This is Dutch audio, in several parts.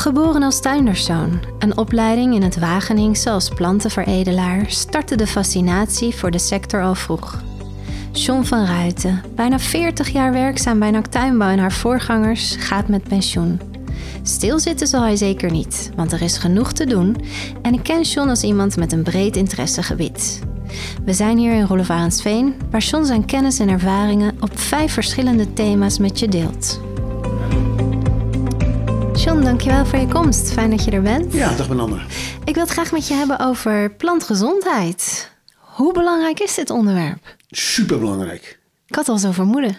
Geboren als tuinderszoon, een opleiding in het Wageningse als plantenveredelaar, startte de fascinatie voor de sector al vroeg. John van Ruijten, bijna 40 jaar werkzaam bij NAC Tuinbouw en haar voorgangers, gaat met pensioen. Stilzitten zal hij zeker niet, want er is genoeg te doen en ik ken John als iemand met een breed interessegebied. We zijn hier in Roelevarensveen, waar John zijn kennis en ervaringen op 5 verschillende thema's met je deelt. John, dankjewel voor je komst. Fijn dat je er bent. Ja, dag Benanne. Ik wil het graag met je hebben over plantgezondheid. Hoe belangrijk is dit onderwerp? Superbelangrijk. Ik had al zo vermoeden.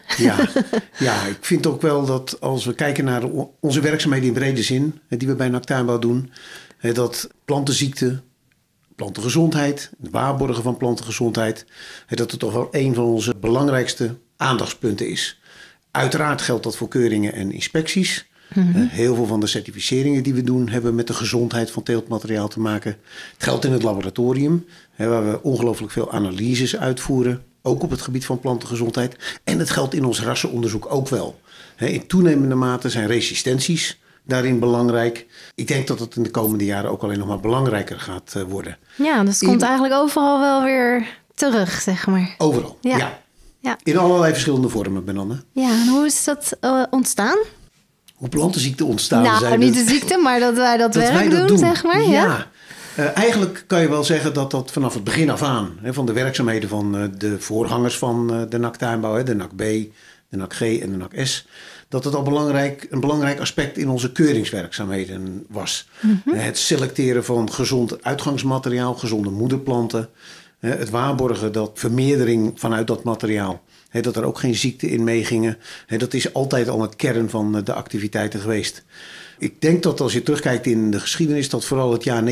Ja, ik vind ook wel dat als we kijken naar onze werkzaamheden in brede zin, die we bij NAC Tuinbouw doen, dat plantenziekte, plantengezondheid, het waarborgen van plantengezondheid, dat het toch wel een van onze belangrijkste aandachtspunten is. Uiteraard geldt dat voor keuringen en inspecties. Mm-hmm. Heel veel van de certificeringen die we doen hebben met de gezondheid van teeltmateriaal te maken. Het geldt in het laboratorium, waar we ongelooflijk veel analyses uitvoeren. Ook op het gebied van plantengezondheid. En het geldt in ons rassenonderzoek ook wel. In toenemende mate zijn resistenties daarin belangrijk. Ik denk dat het in de komende jaren ook alleen nog maar belangrijker gaat worden. Ja, dus het komt eigenlijk overal wel weer terug, zeg maar. Overal, ja. In allerlei verschillende vormen, Benanne. Ja, en hoe is dat ontstaan? Hoe plantenziekten ontstaan. Nou, niet de ziekte, maar dat wij dat werk doen, zeg maar. Ja. Eigenlijk kan je wel zeggen dat dat vanaf het begin af aan, van de werkzaamheden van de voorgangers van de NAC Tuinbouw, de NAC B, de NAC G en de NAC S, dat het al een belangrijk aspect in onze keuringswerkzaamheden was. Mm-hmm. Het selecteren van gezond uitgangsmateriaal, gezonde moederplanten, het waarborgen dat vermeerdering vanuit dat materiaal, dat er ook geen ziekten in meegingen. Dat is altijd al het kern van de activiteiten geweest. Ik denk dat als je terugkijkt in de geschiedenis, dat vooral het jaar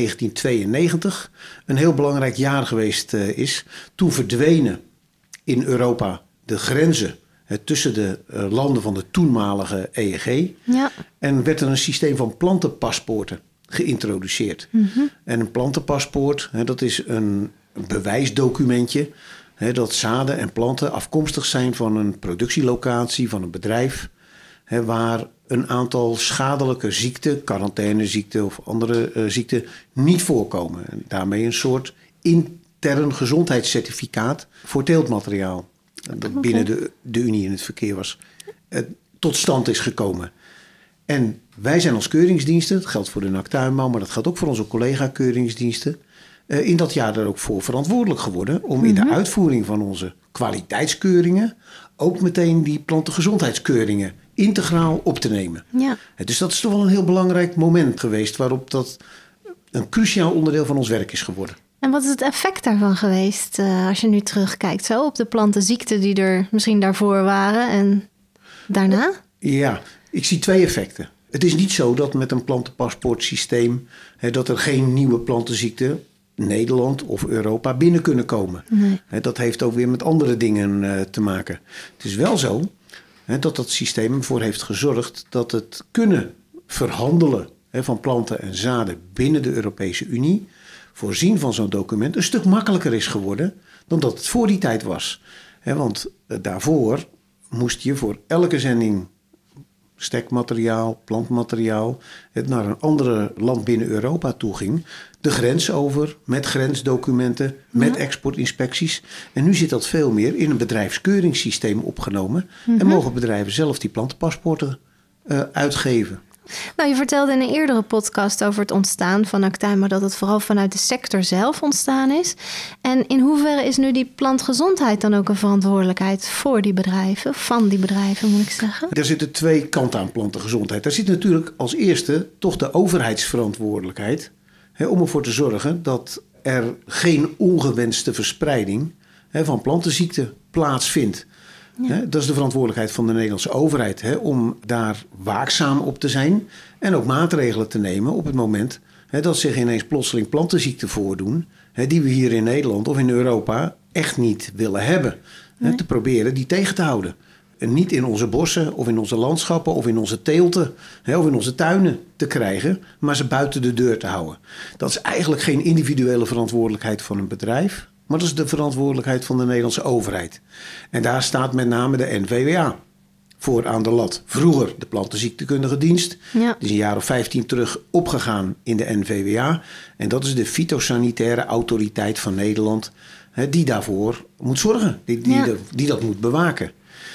1992 een heel belangrijk jaar geweest is. Toen verdwenen in Europa de grenzen tussen de landen van de toenmalige EEG. Ja. En werd er een systeem van plantenpaspoorten geïntroduceerd. Mm-hmm. En een plantenpaspoort, dat is een bewijsdocumentje, dat zaden en planten afkomstig zijn van een productielocatie, van een bedrijf, waar een aantal schadelijke ziekten, quarantaineziekten of andere ziekten niet voorkomen. En daarmee een soort intern gezondheidscertificaat voor teeltmateriaal dat binnen de Unie in het verkeer was, tot stand is gekomen. En wij zijn als keuringsdiensten, dat geldt voor de NAC Tuinbouw, maar dat geldt ook voor onze collega-keuringsdiensten, in dat jaar er ook voor verantwoordelijk geworden om in de uitvoering van onze kwaliteitskeuringen ook meteen die plantengezondheidskeuringen integraal op te nemen. Ja. Dus dat is toch wel een heel belangrijk moment geweest waarop dat een cruciaal onderdeel van ons werk is geworden. En wat is het effect daarvan geweest als je nu terugkijkt zo op de plantenziekten die er misschien daarvoor waren en daarna? Ja, ik zie 2 effecten. Het is niet zo dat met een plantenpaspoortsysteem dat er geen nieuwe plantenziekten Nederland of Europa binnen kunnen komen. Nee. Dat heeft ook weer met andere dingen te maken. Het is wel zo dat dat systeem ervoor heeft gezorgd dat het kunnen verhandelen van planten en zaden binnen de Europese Unie, voorzien van zo'n document, een stuk makkelijker is geworden dan dat het voor die tijd was. Want daarvoor moest je voor elke zending stekmateriaal, plantmateriaal, het naar een andere land binnen Europa toe ging, de grens over, met grensdocumenten, met exportinspecties. En nu zit dat veel meer in een bedrijfskeuringssysteem opgenomen. En mogen bedrijven zelf die plantenpaspoorten uitgeven. Nou, je vertelde in een eerdere podcast over het ontstaan van NAC Tuinbouw, dat het vooral vanuit de sector zelf ontstaan is. En in hoeverre is nu die plantgezondheid dan ook een verantwoordelijkheid voor die bedrijven, van die bedrijven moet ik zeggen? Er zitten 2 kanten aan plantengezondheid. Daar zit natuurlijk als eerste toch de overheidsverantwoordelijkheid om ervoor te zorgen dat er geen ongewenste verspreiding van plantenziekten plaatsvindt. Ja. Dat is de verantwoordelijkheid van de Nederlandse overheid om daar waakzaam op te zijn en ook maatregelen te nemen op het moment dat zich ineens plotseling plantenziekten voordoen die we hier in Nederland of in Europa echt niet willen hebben. Nee. Te proberen die tegen te houden. En niet in onze bossen of in onze landschappen of in onze teelten of in onze tuinen te krijgen, maar ze buiten de deur te houden. Dat is eigenlijk geen individuele verantwoordelijkheid van een bedrijf, maar dat is de verantwoordelijkheid van de Nederlandse overheid. En daar staat met name de NVWA voor aan de lat. Vroeger de plantenziektekundige dienst. Ja. Die is een jaar of 15 terug opgegaan in de NVWA. En dat is de fytosanitaire autoriteit van Nederland. Die daarvoor moet zorgen. Die dat moet bewaken.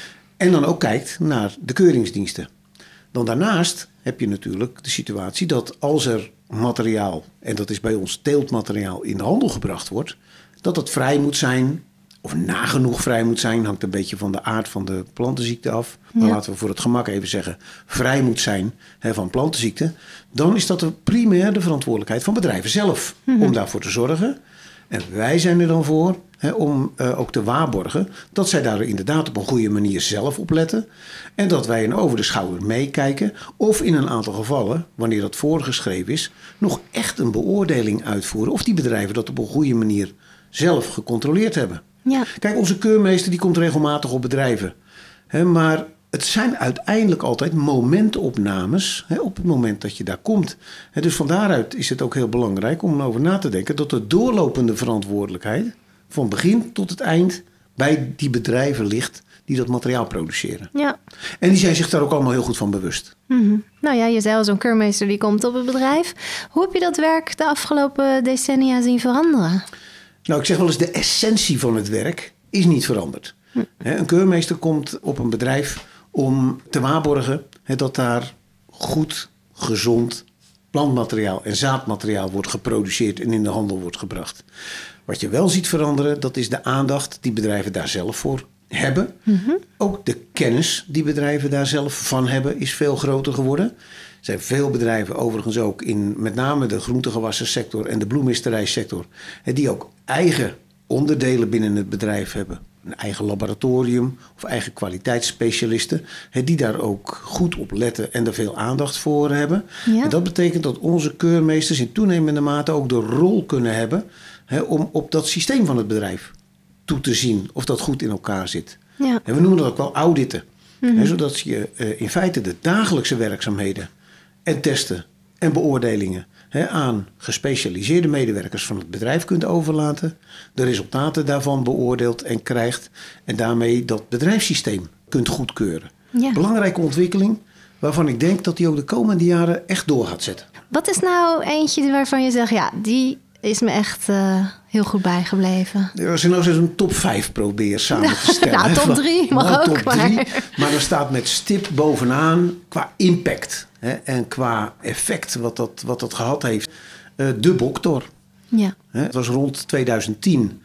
En dan ook kijkt naar de keuringsdiensten. Dan daarnaast heb je natuurlijk de situatie dat als er materiaal, en dat is bij ons teeltmateriaal, in de handel gebracht wordt, dat het vrij moet zijn, of nagenoeg vrij moet zijn, hangt een beetje van de aard van de plantenziekte af. Maar laten we voor het gemak even zeggen, vrij moet zijn van plantenziekten. Dan is dat primair de verantwoordelijkheid van bedrijven zelf om daarvoor te zorgen. En wij zijn er dan voor om ook te waarborgen dat zij daar inderdaad op een goede manier zelf op letten. En dat wij over de schouder meekijken of in een aantal gevallen, wanneer dat voorgeschreven is, nog echt een beoordeling uitvoeren of die bedrijven dat op een goede manier zelf gecontroleerd hebben. Ja. Kijk, onze keurmeester die komt regelmatig op bedrijven. Maar het zijn uiteindelijk altijd momentopnames op het moment dat je daar komt. Dus van daaruit is het ook heel belangrijk om over na te denken dat de doorlopende verantwoordelijkheid van begin tot het eind bij die bedrijven ligt die dat materiaal produceren. Ja. En die zijn zich daar ook allemaal heel goed van bewust. Mm-hmm. Nou ja, je zei al, zo'n keurmeester die komt op het bedrijf. Hoe heb je dat werk de afgelopen decennia zien veranderen? Nou, ik zeg wel eens, de essentie van het werk is niet veranderd. Een keurmeester komt op een bedrijf om te waarborgen dat daar goed, gezond plantmateriaal en zaadmateriaal wordt geproduceerd en in de handel wordt gebracht. Wat je wel ziet veranderen, dat is de aandacht die bedrijven daar zelf voor hebben. Mm-hmm. Ook de kennis die bedrijven daar zelf van hebben is veel groter geworden. Er zijn veel bedrijven, overigens ook in met name de groentegewassensector en de bloemisterijsector, die ook eigen onderdelen binnen het bedrijf hebben. Een eigen laboratorium of eigen kwaliteitsspecialisten, die daar ook goed op letten en er veel aandacht voor hebben. Ja. En dat betekent dat onze keurmeesters in toenemende mate ook de rol kunnen hebben om op dat systeem van het bedrijf toe te zien of dat goed in elkaar zit. Ja. En we noemen dat ook wel auditen. Mm-hmm. Zodat je in feite de dagelijkse werkzaamheden en testen en beoordelingen aan gespecialiseerde medewerkers van het bedrijf kunt overlaten. De resultaten daarvan beoordeelt en krijgt. En daarmee dat bedrijfssysteem kunt goedkeuren. Ja. Belangrijke ontwikkeling waarvan ik denk dat die ook de komende jaren echt door gaat zetten. Wat is nou eentje waarvan je zegt, ja, die is me echt heel goed bijgebleven? Als je nou eens een top 5 probeert samen te stellen. Nou, top 3 mag ook. Top 3, maar er staat met stip bovenaan qua impact en qua effect wat dat gehad heeft. De Boktor. Ja. Het was rond 2010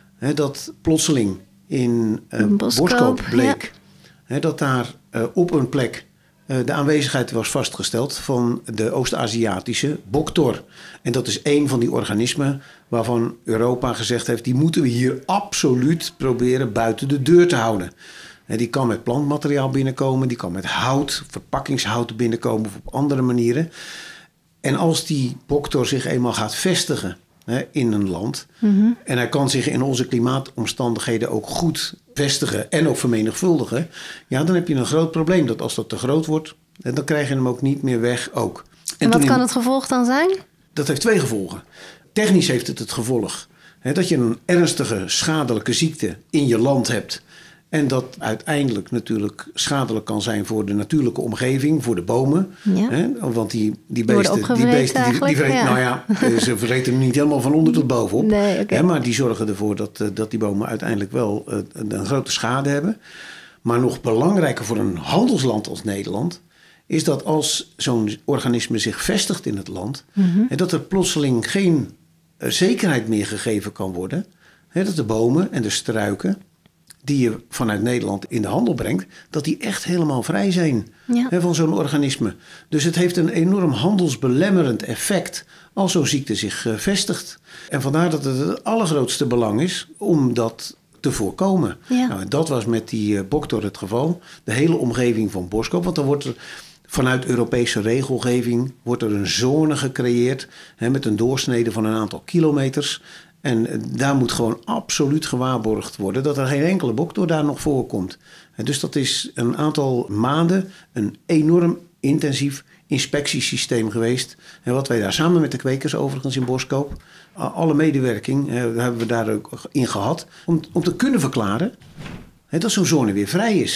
dat plotseling in Boskoop bleek dat daar op een plek de aanwezigheid was vastgesteld van de Oost-Aziatische boktor. En dat is één van die organismen waarvan Europa gezegd heeft, die moeten we hier absoluut proberen buiten de deur te houden. Die kan met plantmateriaal binnenkomen, die kan met hout, verpakkingshout binnenkomen of op andere manieren. En als die boktor zich eenmaal gaat vestigen in een land, mm-hmm, en hij kan zich in onze klimaatomstandigheden ook goed vestigen en ook vermenigvuldigen, ja, dan heb je een groot probleem. Dat als dat te groot wordt, dan krijg je hem ook niet meer weg ook. En wat kan het gevolg dan zijn? Dat heeft 2 gevolgen. Technisch heeft het gevolg dat je een ernstige schadelijke ziekte in je land hebt. En dat uiteindelijk natuurlijk schadelijk kan zijn voor de natuurlijke omgeving, voor de bomen. Ja. Want die beesten, nou ja, ze vreten er niet helemaal van onder tot bovenop. Nee, okay. Maar die zorgen ervoor dat die bomen uiteindelijk wel een grote schade hebben. Maar nog belangrijker voor een handelsland als Nederland is dat als zo'n organisme zich vestigt in het land, mm-hmm, dat er plotseling geen zekerheid meer gegeven kan worden. Dat de bomen en de struiken die je vanuit Nederland in de handel brengt, dat die echt helemaal vrij zijn van zo'n organisme. Dus het heeft een enorm handelsbelemmerend effect als zo'n ziekte zich vestigt. En vandaar dat het allergrootste belang is om dat te voorkomen. Ja. Nou, en dat was met die boktor het geval. De hele omgeving van Boskoop, want dan wordt er vanuit Europese regelgeving wordt er een zone gecreëerd met een doorsnede van een aantal kilometers. En daar moet gewoon absoluut gewaarborgd worden dat er geen enkele boktor daar nog voorkomt. En dus dat is een aantal maanden een enorm intensief inspectiesysteem geweest. En wat wij daar samen met de kwekers overigens in Boskoop, alle medewerking hebben we daar ook in gehad, om te kunnen verklaren dat zo'n zone weer vrij is.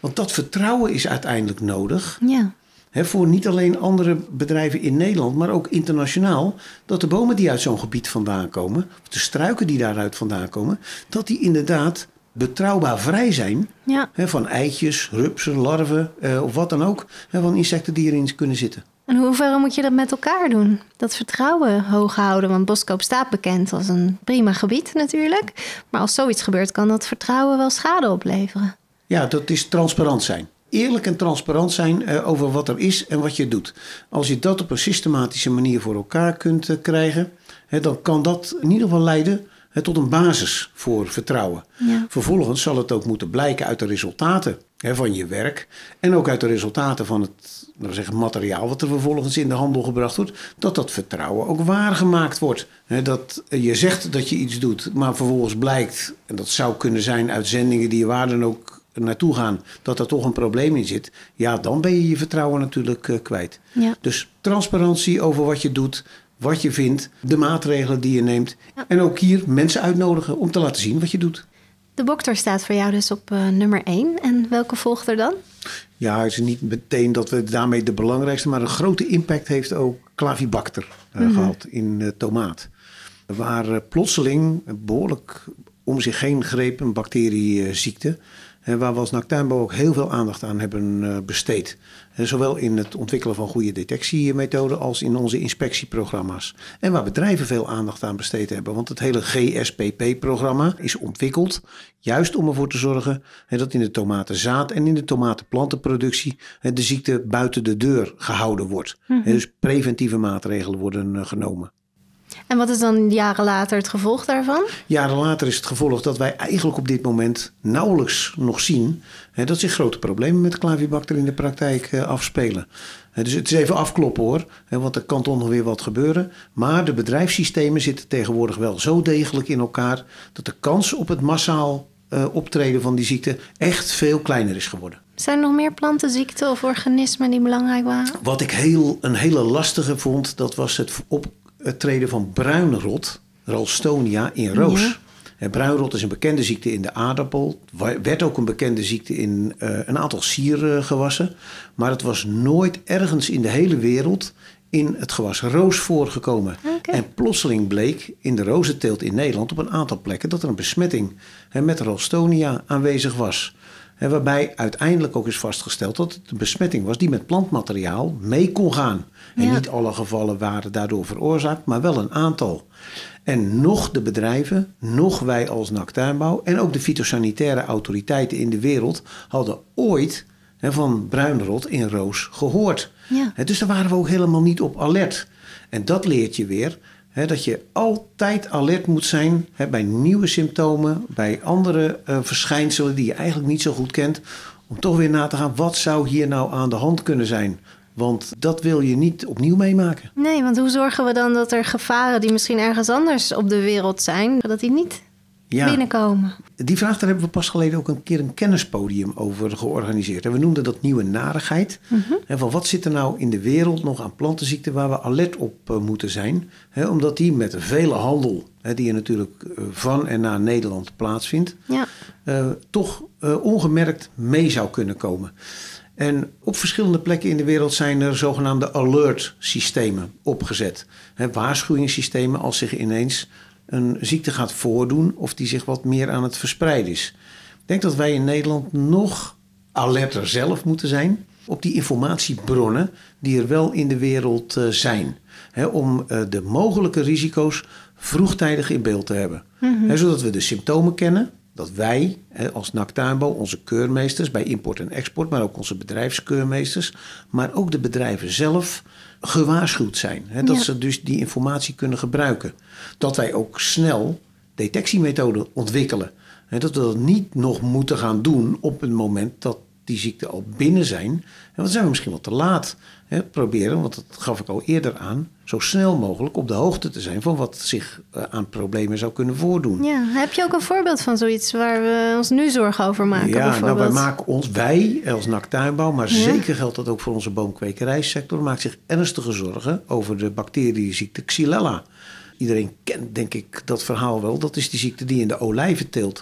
Want dat vertrouwen is uiteindelijk nodig. Ja. Voor niet alleen andere bedrijven in Nederland, maar ook internationaal. Dat de bomen die uit zo'n gebied vandaan komen, of de struiken die daaruit vandaan komen, dat die inderdaad betrouwbaar vrij zijn. Ja. Van eitjes, rupsen, larven of wat dan ook. Van insecten die erin kunnen zitten. En hoe ver moet je dat met elkaar doen? Dat vertrouwen hoog houden. Want Boskoop staat bekend als een prima gebied natuurlijk. Maar als zoiets gebeurt, kan dat vertrouwen wel schade opleveren. Ja, dat is transparant zijn. Eerlijk en transparant zijn over wat er is en wat je doet. Als je dat op een systematische manier voor elkaar kunt krijgen, dan kan dat in ieder geval leiden tot een basis voor vertrouwen. Ja. Vervolgens zal het ook moeten blijken uit de resultaten van je werk en ook uit de resultaten van het materiaal wat er vervolgens in de handel gebracht wordt, dat dat vertrouwen ook waargemaakt wordt. Dat je zegt dat je iets doet, maar vervolgens blijkt, en dat zou kunnen zijn uit zendingen die waar dan ook naartoe gaan, dat er toch een probleem in zit, ja, dan ben je je vertrouwen natuurlijk kwijt. Ja. Dus transparantie over wat je doet, wat je vindt, de maatregelen die je neemt. Ja. En ook hier mensen uitnodigen om te laten zien wat je doet. De Boktor staat voor jou dus op nummer 1. En welke volgt er dan? Ja, het is niet meteen dat we daarmee de belangrijkste, maar een grote impact heeft ook Clavibacter gehad in tomaat. Waar plotseling behoorlijk om zich heen greep een bacterieziekte. Waar we als NAC ook heel veel aandacht aan hebben besteed. Zowel in het ontwikkelen van goede detectiemethoden als in onze inspectieprogramma's. En waar bedrijven veel aandacht aan besteed hebben. Want het hele GSPP-programma is ontwikkeld juist om ervoor te zorgen dat in de tomatenzaad en in de tomatenplantenproductie de ziekte buiten de deur gehouden wordt. Dus preventieve maatregelen worden genomen. En wat is dan jaren later het gevolg daarvan? Jaren later is het gevolg dat wij eigenlijk op dit moment nauwelijks nog zien dat zich grote problemen met Clavibacter in de praktijk afspelen. Dus het is even afkloppen hoor, want er kan toch nog weer wat gebeuren. Maar de bedrijfssystemen zitten tegenwoordig wel zo degelijk in elkaar dat de kans op het massaal optreden van die ziekte echt veel kleiner is geworden. Zijn er nog meer plantenziekten of organismen die belangrijk waren? Wat ik een hele lastige vond, dat was het treden van bruinrot, Ralstonia, in roos. Ja. Bruinrot is een bekende ziekte in de aardappel. Werd ook een bekende ziekte in een aantal siergewassen. Maar het was nooit ergens in de hele wereld in het gewas roos voorgekomen. Okay. En plotseling bleek in de rozenteelt in Nederland op een aantal plekken dat er een besmetting met Ralstonia aanwezig was. Waarbij uiteindelijk ook is vastgesteld dat het een besmetting was die met plantmateriaal mee kon gaan. Ja. En niet alle gevallen waren daardoor veroorzaakt, maar wel een aantal. En nog de bedrijven, nog wij als NAC Tuinbouw en ook de fytosanitaire autoriteiten in de wereld hadden ooit van bruinrot in roos gehoord. Ja. Dus daar waren we ook helemaal niet op alert. En dat leert je weer dat je altijd alert moet zijn bij nieuwe symptomen, bij andere verschijnselen die je eigenlijk niet zo goed kent. Om toch weer na te gaan, wat zou hier nou aan de hand kunnen zijn? Want dat wil je niet opnieuw meemaken. Nee, want hoe zorgen we dan dat er gevaren die misschien ergens anders op de wereld zijn, dat die niet binnenkomen? Die vraag, daar hebben we pas geleden ook een keer een kennispodium over georganiseerd. En we noemden dat nieuwe narigheid. En van wat zit er nou in de wereld nog aan plantenziekten waar we alert op moeten zijn? Omdat die met de vele handel, die er natuurlijk van en naar Nederland plaatsvindt, toch ongemerkt mee zou kunnen komen. En op verschillende plekken in de wereld zijn er zogenaamde alert systemen opgezet. Waarschuwingssystemen als zich ineens een ziekte gaat voordoen of die zich wat meer aan het verspreiden is. Ik denk dat wij in Nederland nog alerter zelf moeten zijn op die informatiebronnen die er wel in de wereld zijn. Om de mogelijke risico's vroegtijdig in beeld te hebben. Zodat we de symptomen kennen. Dat wij als NAC Tuinbouw, onze keurmeesters bij import en export, maar ook onze bedrijfskeurmeesters, maar ook de bedrijven zelf gewaarschuwd zijn. Dat ze dus die informatie kunnen gebruiken. Dat wij ook snel detectiemethoden ontwikkelen. Dat we dat niet nog moeten gaan doen op het moment dat die ziekten al binnen zijn. En dan zijn we misschien wel te laat. Proberen, want dat gaf ik al eerder aan, zo snel mogelijk op de hoogte te zijn van wat zich aan problemen zou kunnen voordoen. Ja, heb je ook een voorbeeld van zoiets waar we ons nu zorgen over maken? Ja, nou wij als NAC Tuinbouw, maar zeker geldt dat ook voor onze boomkwekerijsector, maakt zich ernstige zorgen over de bacterieziekte Xylella. Iedereen kent denk ik dat verhaal wel. Dat is die ziekte die in de olijventeelt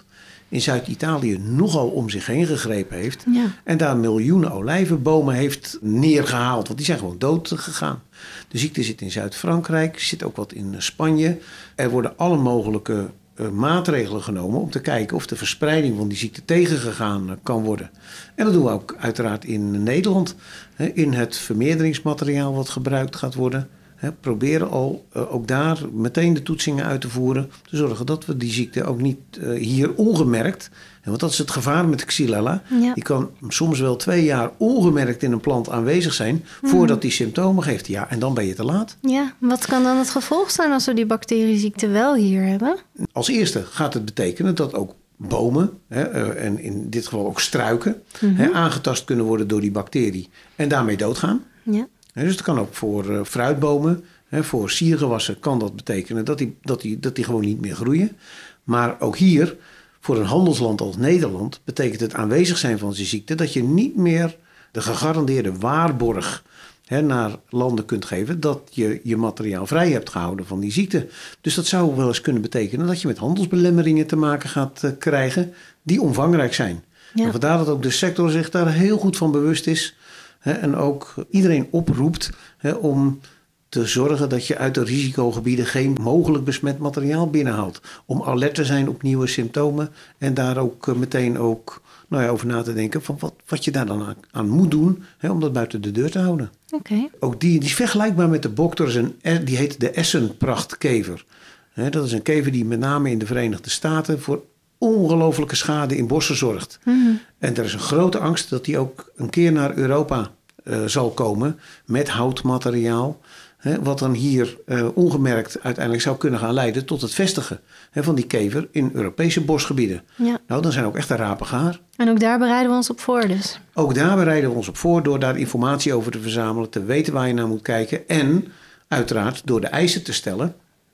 in Zuid-Italië nogal om zich heen gegrepen heeft. Ja. En daar miljoenen olijvenbomen heeft neergehaald. Want die zijn gewoon dood gegaan. De ziekte zit in Zuid-Frankrijk, zit ook wat in Spanje. Er worden alle mogelijke maatregelen genomen om te kijken of de verspreiding van die ziekte tegengegaan kan worden. En dat doen we ook uiteraard in Nederland. In het vermeerderingsmateriaal wat gebruikt gaat worden. Proberen ook daar meteen de toetsingen uit te voeren. Te zorgen dat we die ziekte ook niet hier ongemerkt. Want dat is het gevaar met de Xylella. Ja. Die kan soms wel 2 jaar ongemerkt in een plant aanwezig zijn voordat die symptomen geeft. Ja, en dan ben je te laat. Ja, wat kan dan het gevolg zijn als we die bacterieziekte wel hier hebben? Als eerste gaat het betekenen dat ook bomen, en in dit geval ook struiken, aangetast kunnen worden door die bacterie en daarmee doodgaan. Ja. Dus dat kan ook voor fruitbomen, voor siergewassen kan dat betekenen dat die gewoon niet meer groeien. Maar ook hier, voor een handelsland als Nederland, betekent het aanwezig zijn van die ziekte dat je niet meer de gegarandeerde waarborg naar landen kunt geven dat je je materiaal vrij hebt gehouden van die ziekte. Dus dat zou wel eens kunnen betekenen dat je met handelsbelemmeringen te maken gaat krijgen die omvangrijk zijn. Ja. En vandaar dat ook de sector zich daar heel goed van bewust is. En ook iedereen oproept om te zorgen dat je uit de risicogebieden geen mogelijk besmet materiaal binnenhaalt. Om alert te zijn op nieuwe symptomen en daar ook meteen over na te denken van wat je daar dan aan moet doen om dat buiten de deur te houden. Okay. Ook die is vergelijkbaar met de bok. Die heet de essenprachtkever. Dat is een kever die met name in de Verenigde Staten voor ongelooflijke schade in bossen zorgt. Mm-hmm. En er is een grote angst dat die ook een keer naar Europa zal komen met houtmateriaal. Wat dan hier ongemerkt uiteindelijk zou kunnen gaan leiden tot het vestigen van die kever in Europese bosgebieden. Ja. Nou, dan zijn ook echt de rapen gaar. En ook daar bereiden we ons op voor dus? Ook daar bereiden we ons op voor door daar informatie over te verzamelen, te weten waar je naar moet kijken. En uiteraard door de eisen te stellen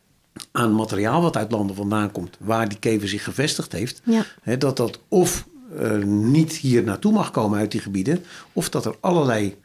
aan materiaal wat uit landen vandaan komt, waar die kever zich gevestigd heeft. Ja. Dat of niet hier naartoe mag komen uit die gebieden, of dat er allerlei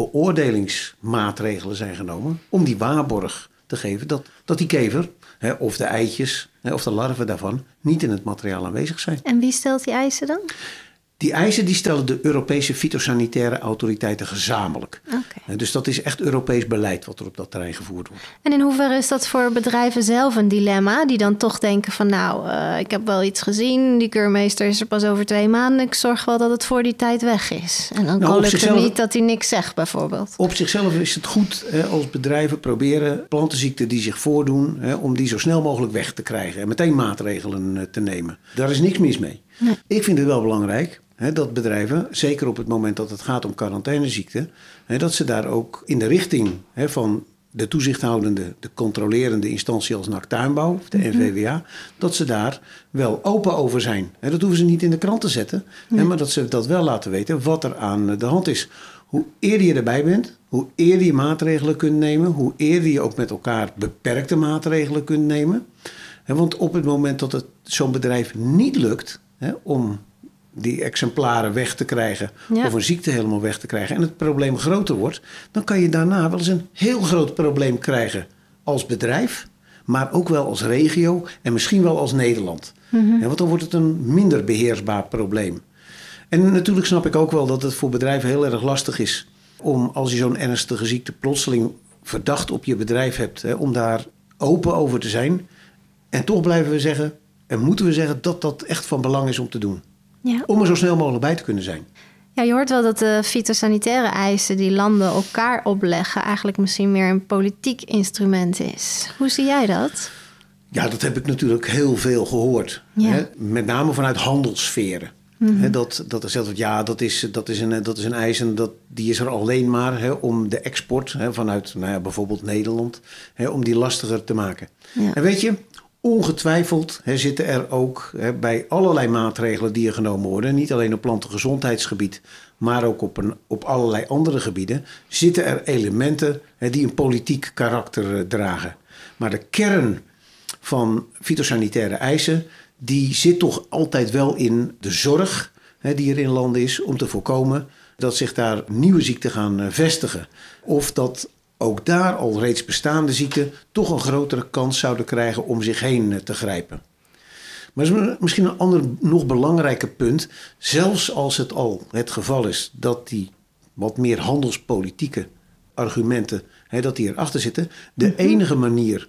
beoordelingsmaatregelen zijn genomen om die waarborg te geven dat die kever, of de eitjes, of de larven daarvan, niet in het materiaal aanwezig zijn. En wie stelt die eisen dan? Die eisen die stellen de Europese fytosanitaire autoriteiten gezamenlijk. Okay. Dus dat is echt Europees beleid wat er op dat terrein gevoerd wordt. En in hoeverre is dat voor bedrijven zelf een dilemma? Die dan toch denken van ik heb wel iets gezien. Die keurmeester is er pas over 2 maanden. Ik zorg wel dat het voor die tijd weg is. En dan lukt het niet dat hij niks zegt bijvoorbeeld. Op zichzelf is het goed als bedrijven proberen plantenziekten die zich voordoen, om die zo snel mogelijk weg te krijgen. En meteen maatregelen te nemen. Daar is niks mis mee. Nee. Ik vind het wel belangrijk dat bedrijven, zeker op het moment dat het gaat om quarantaineziekten, dat ze daar ook in de richting van de toezichthoudende, de controlerende instantie als NAC Tuinbouw, of de NVWA, dat ze daar wel open over zijn. Dat hoeven ze niet in de krant te zetten, maar dat ze dat wel laten weten wat er aan de hand is. Hoe eerder je erbij bent, hoe eerder je maatregelen kunt nemen, hoe eerder je ook met elkaar beperkte maatregelen kunt nemen. Want op het moment dat het zo'n bedrijf niet lukt om die exemplaren weg te krijgen, of een ziekte helemaal weg te krijgen, en het probleem groter wordt, dan kan je daarna wel eens een heel groot probleem krijgen als bedrijf, maar ook wel als regio en misschien wel als Nederland. Want dan wordt het een minder beheersbaar probleem. En natuurlijk snap ik ook wel dat het voor bedrijven heel erg lastig is om, als je zo'n ernstige ziekte plotseling verdacht op je bedrijf hebt, om daar open over te zijn. En toch blijven we zeggen, en moeten we zeggen, dat dat echt van belang is om te doen. Ja. Om er zo snel mogelijk bij te kunnen zijn. Ja, je hoort wel dat de fytosanitaire eisen die landen elkaar opleggen eigenlijk misschien meer een politiek instrument is. Hoe zie jij dat? Ja, dat heb ik natuurlijk heel veel gehoord. Ja. Met name vanuit handelssferen. Dat er zegt, dat is een eis en die is er alleen maar om de export vanuit bijvoorbeeld Nederland, om die lastiger te maken. Ja. En weet je, ongetwijfeld zitten er ook bij allerlei maatregelen die er genomen worden, niet alleen op plantengezondheidsgebied, maar ook op allerlei andere gebieden, zitten er elementen die een politiek karakter dragen. Maar de kern van fytosanitaire eisen, die zit toch altijd wel in de zorg die er in landen is om te voorkomen dat zich daar nieuwe ziekten gaan vestigen. Of dat ook daar al reeds bestaande ziekten toch een grotere kans zouden krijgen om zich heen te grijpen. Maar er is misschien een ander, nog belangrijker punt. Zelfs als het al het geval is dat die wat meer handelspolitieke argumenten, dat die erachter zitten. De enige manier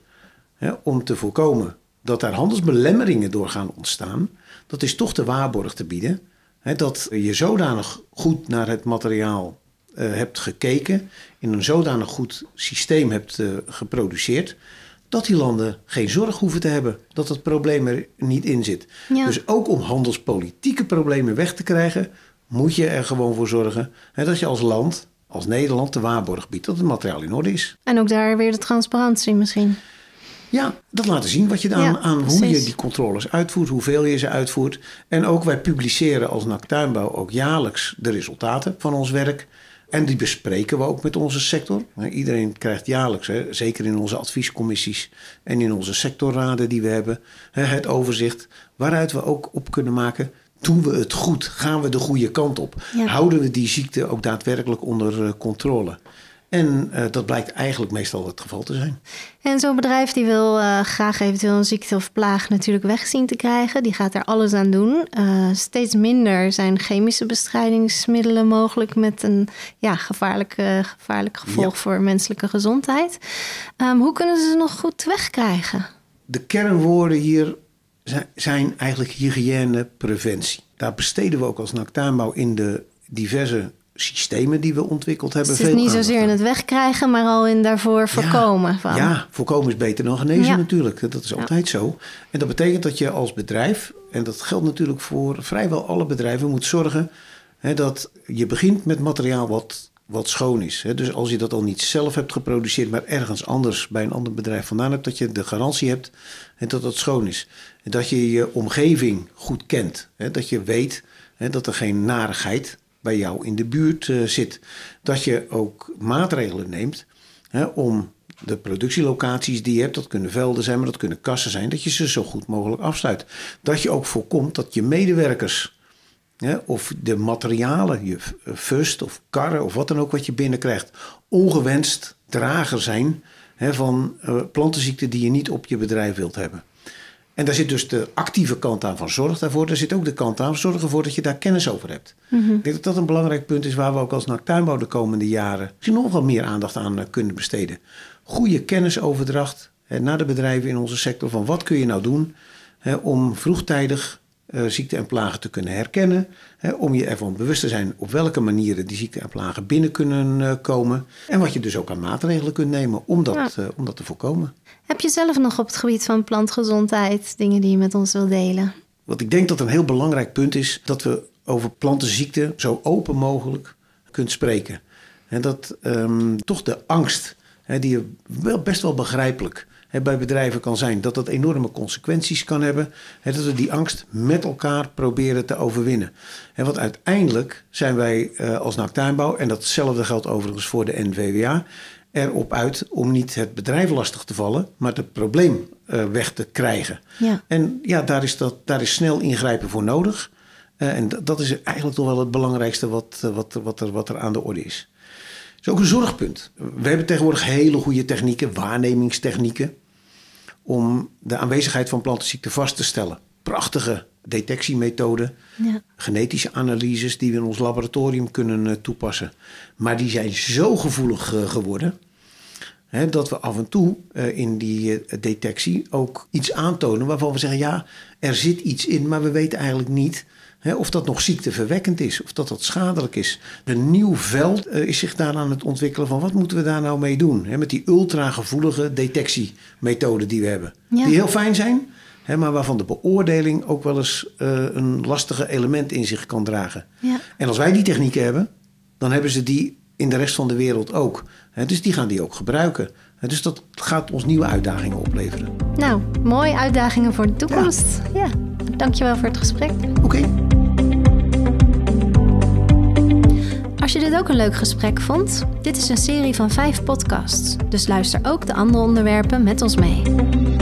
om te voorkomen dat daar handelsbelemmeringen door gaan ontstaan, dat is toch de waarborg te bieden. Dat je zodanig goed naar het materiaal hebt gekeken, in een zodanig goed systeem hebt geproduceerd, dat die landen geen zorg hoeven te hebben, dat het probleem er niet in zit. Ja. Dus ook om handelspolitieke problemen weg te krijgen, moet je er gewoon voor zorgen dat je als land, als Nederland, de waarborg biedt dat het materiaal in orde is. En ook daar weer de transparantie misschien. Ja, dat laten zien wat je aan hoe je die controles uitvoert, hoeveel je ze uitvoert. En ook wij publiceren als NAC Tuinbouw ook jaarlijks de resultaten van ons werk. En die bespreken we ook met onze sector. Iedereen krijgt jaarlijks, zeker in onze adviescommissies en in onze sectorraden die we hebben, het overzicht waaruit we ook op kunnen maken, doen we het goed? Gaan we de goede kant op? Ja. Houden we die ziekte ook daadwerkelijk onder controle? En dat blijkt eigenlijk meestal het geval te zijn. En zo'n bedrijf die wil graag eventueel een ziekte of plaag natuurlijk weg zien te krijgen. Die gaat er alles aan doen. Steeds minder zijn chemische bestrijdingsmiddelen mogelijk met een gevaarlijk gevolg voor menselijke gezondheid. Hoe kunnen ze nog goed wegkrijgen? De kernwoorden hier zijn eigenlijk hygiëne, preventie. Daar besteden we ook als NAC Tuinbouw in de diverse systemen die we ontwikkeld hebben. Dus het is niet zozeer in het wegkrijgen, maar al in daarvoor voorkomen. Ja, voorkomen is beter dan genezen natuurlijk. Dat is altijd zo. En dat betekent dat je als bedrijf, en dat geldt natuurlijk voor vrijwel alle bedrijven, moet zorgen dat je begint met materiaal wat schoon is. Dus als je dat al niet zelf hebt geproduceerd, maar ergens anders bij een ander bedrijf vandaan hebt, dat je de garantie hebt dat het schoon is. En dat je je omgeving goed kent. Dat je weet dat er geen narigheid bij jou in de buurt zit. Dat je ook maatregelen neemt om de productielocaties die je hebt, dat kunnen velden zijn, maar dat kunnen kassen zijn, dat je ze zo goed mogelijk afsluit. Dat je ook voorkomt dat je medewerkers of de materialen, je fust of karren of wat dan ook wat je binnenkrijgt, ongewenst drager zijn van plantenziekten die je niet op je bedrijf wilt hebben. En daar zit dus de actieve kant aan van zorg daarvoor. Daar zit ook de kant aan zorg ervoor dat je daar kennis over hebt. Mm-hmm. Ik denk dat dat een belangrijk punt is waar we ook als NAC Tuinbouw de komende jaren misschien nog wel meer aandacht aan kunnen besteden. Goede kennisoverdracht naar de bedrijven in onze sector van wat kun je nou doen om vroegtijdig ziekten en plagen te kunnen herkennen. Om je ervan bewust te zijn op welke manieren die ziekten en plagen binnen kunnen komen. En wat je dus ook aan maatregelen kunt nemen om dat te voorkomen. Heb je zelf nog op het gebied van plantgezondheid dingen die je met ons wilt delen? Wat ik denk dat een heel belangrijk punt is, dat we over plantenziekten zo open mogelijk kunt spreken. En dat toch de angst, die best wel begrijpelijk bij bedrijven kan zijn, dat dat enorme consequenties kan hebben. Dat we die angst met elkaar proberen te overwinnen. En want uiteindelijk zijn wij als NAC Tuinbouw, en datzelfde geldt overigens voor de NVWA, erop uit om niet het bedrijf lastig te vallen, maar het probleem weg te krijgen. Ja. En ja, daar is snel ingrijpen voor nodig. En dat is eigenlijk toch wel het belangrijkste wat er aan de orde is. Het is ook een zorgpunt. We hebben tegenwoordig hele goede technieken, waarnemingstechnieken, om de aanwezigheid van plantenziekten vast te stellen. Prachtige detectiemethoden, genetische analyses die we in ons laboratorium kunnen toepassen. Maar die zijn zo gevoelig geworden dat we af en toe in die detectie ook iets aantonen waarvan we zeggen, ja, er zit iets in, maar we weten eigenlijk niet of dat nog ziekteverwekkend is, of dat schadelijk is. Een nieuw veld is zich daar aan het ontwikkelen van wat moeten we daar nou mee doen? Met die ultragevoelige detectiemethoden die we hebben. Ja. Die heel fijn zijn, maar waarvan de beoordeling ook wel eens een lastige element in zich kan dragen. Ja. En als wij die technieken hebben, dan hebben ze die in de rest van de wereld ook. Dus die gaan die ook gebruiken. Dus dat gaat ons nieuwe uitdagingen opleveren. Nou, mooie uitdagingen voor de toekomst. Ja. Dankjewel voor het gesprek. Oké. Als je dit ook een leuk gesprek vond, dit is een serie van 5 podcasts. Dus luister ook de andere onderwerpen met ons mee.